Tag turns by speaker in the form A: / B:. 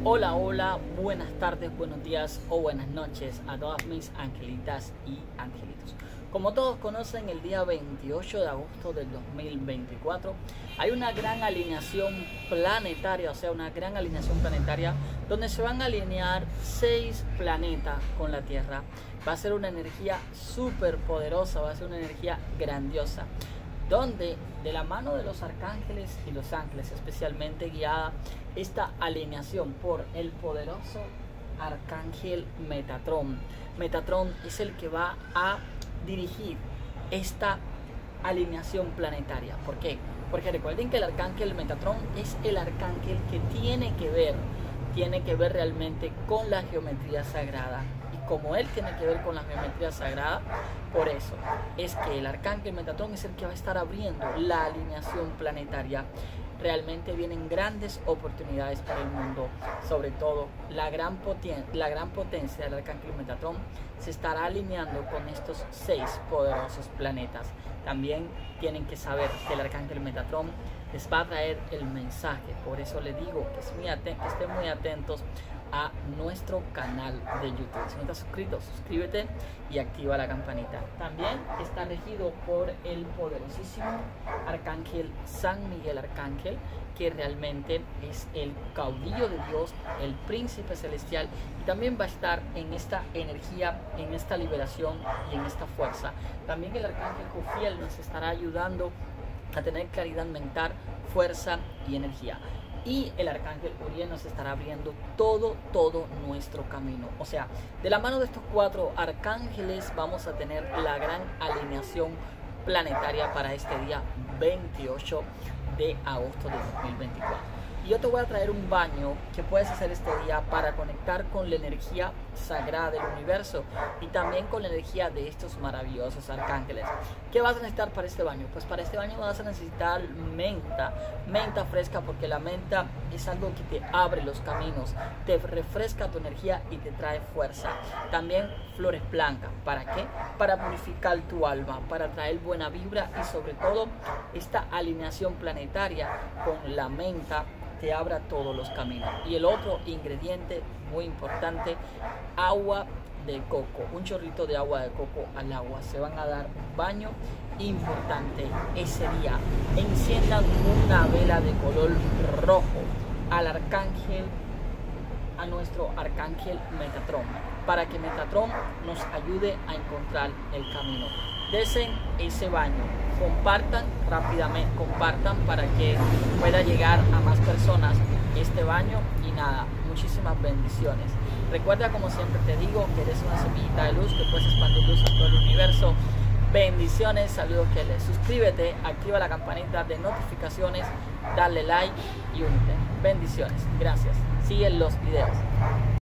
A: Hola, hola, buenas tardes, buenos días o buenas noches a todas mis angelitas y angelitos. Como todos conocen, el día 28 de agosto del 2024 hay una gran alineación planetaria, donde se van a alinear 6 planetas con la Tierra. Va a ser una energía súper poderosa, va a ser una energía grandiosa, donde de la mano de los arcángeles y los ángeles, especialmente guiada esta alineación por el poderoso arcángel Metatrón. Metatrón es el que va a dirigir esta alineación planetaria. ¿Por qué? Porque recuerden que el arcángel Metatrón es el arcángel que tiene que ver realmente con la geometría sagrada. Como él tiene que ver con la geometría sagrada, por eso es que el arcángel Metatrón es el que va a estar abriendo la alineación planetaria. Realmente vienen grandes oportunidades para el mundo, sobre todo la gran potencia del arcángel Metatrón se estará alineando con estos 6 poderosos planetas. También tienen que saber que el arcángel Metatrón les va a traer el mensaje, por eso les digo que estén muy atentos a nuestro canal de YouTube. Si no estás suscrito, suscríbete y activa la campanita. También está regido por el poderosísimo arcángel San Miguel Arcángel, que realmente es el caudillo de Dios, el príncipe celestial, y también va a estar en esta energía, en esta liberación y en esta fuerza. También el arcángel Jofiel nos estará ayudando a tener claridad mental, fuerza y energía. Y el arcángel Uriel nos estará abriendo todo nuestro camino. O sea, de la mano de estos 4 arcángeles vamos a tener la gran alineación planetaria para este día 28 de agosto de 2024. Y yo te voy a traer un baño que puedes hacer este día para conectar con la energía sagrada del universo y también con la energía de estos maravillosos arcángeles. ¿Qué vas a necesitar para este baño? Pues para este baño vas a necesitar menta fresca, porque la menta es algo que te abre los caminos, te refresca tu energía y te trae fuerza. También flores blancas, ¿para qué? Para purificar tu alma, para traer buena vibra y sobre todo esta alineación planetaria con la menta te abra todos los caminos. Y el otro ingrediente muy importante, agua de coco, un chorrito de agua de coco al agua. Se van a dar un baño importante ese día. Enciendan una vela de color rojo al arcángel, a nuestro arcángel Metatrón, para que Metatrón nos ayude a encontrar el camino. Desen ese baño, compartan rápidamente, para que pueda llegar a más personas este baño. Y nada, muchísimas bendiciones. Recuerda, como siempre te digo, que eres una semillita de luz, que puedes expandir luz en todo el universo. Bendiciones, saludos, que les suscríbete, activa la campanita de notificaciones, dale like y únete. Bendiciones, gracias. Siguen los videos.